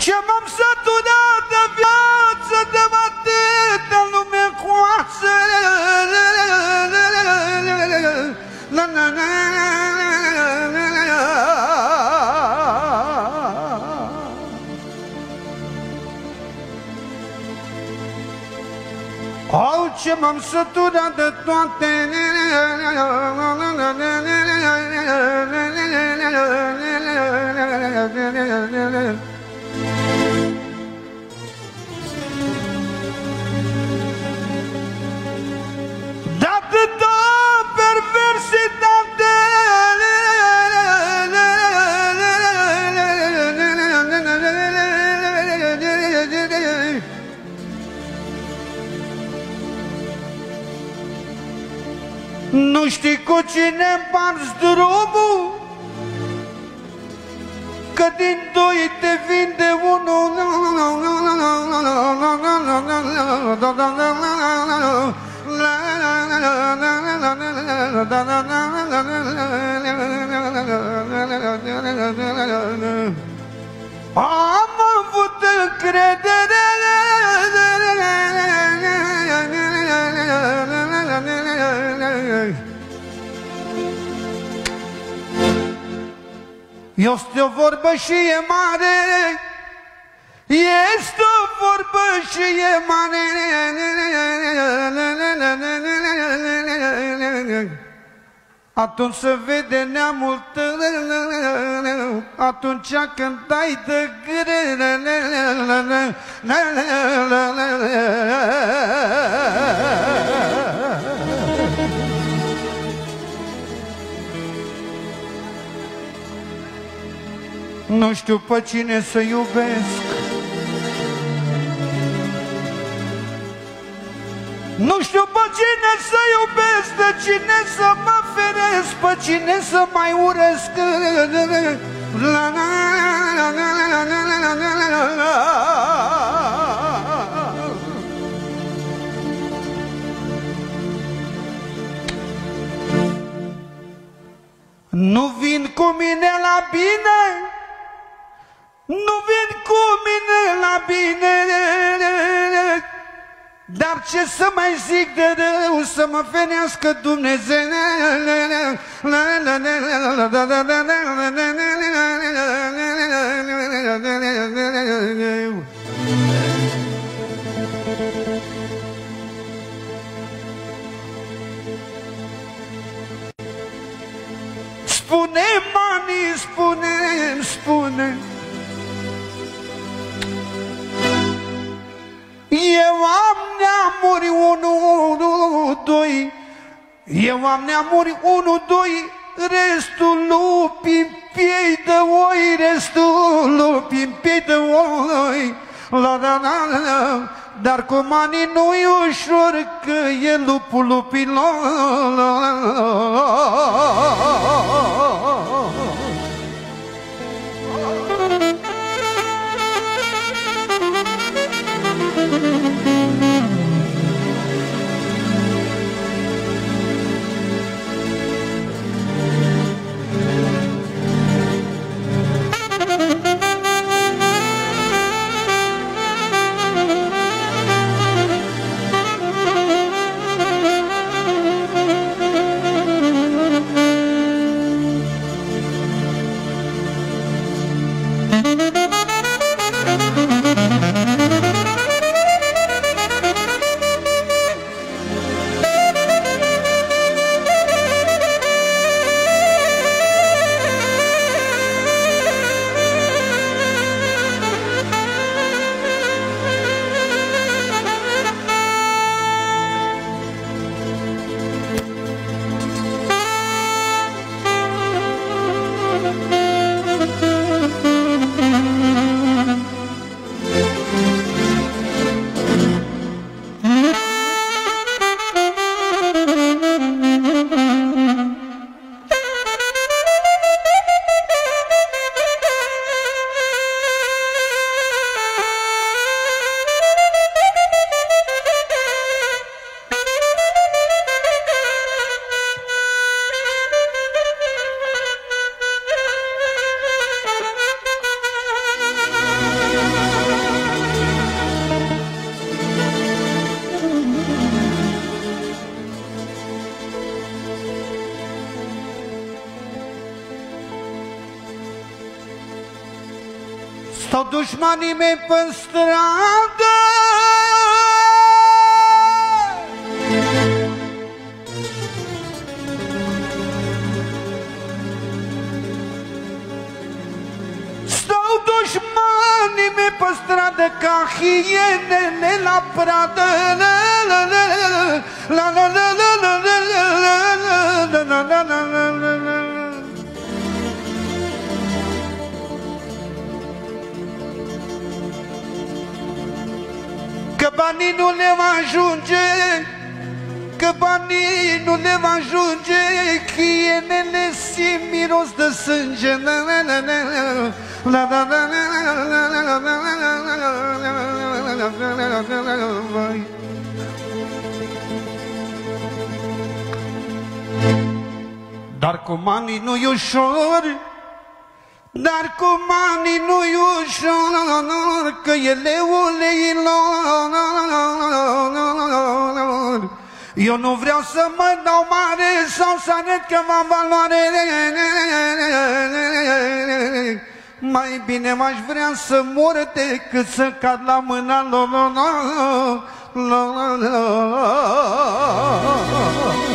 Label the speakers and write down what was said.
Speaker 1: Ce m-am săturat de viață, de atâta lume coață. Au, ce m-am săturat de toate. De atâta perversitate. Nu știi cu cine împarți drumul, că din doi te vinde unul. Am avut încredere. Este o vorbă și e mare, este o vorbă și e mare. Atunci se vede neamul tău, atunci când dai de grele. Nu știu pe cine să iubesc, nu știu pe cine să iubesc, de cine să mă feresc, pe cine să mai urăsc. Nu vin cu mine la bine, nu vin cu mine la bine, dar ce să mai zic de rău, să mă ferească Dumnezeu. Spune, mami, spune, spune. Eu am neamuri 1, 2. Eu am neamuri 1, 2. Restul lupi-n piei de oi, restul lupi-n piei de oi. Dar cu manii nu-i ușor, că e lupul lupilor. Stau dușmanii mei pe stradă, stau dușmanii mei pe stradă ca hienele la pradă. Că banii nu le va ajunge, că banii nu le va ajunge, hienele simt miros de sânge. Dar cu banii nu-i ușor, dar cu banii nu-i ușor, că e leul leilor. Eu nu vreau să mă dau mare sau să arăt că v-am valoare, mai bine m-aș vrea să mor decât să cad la mâna lor.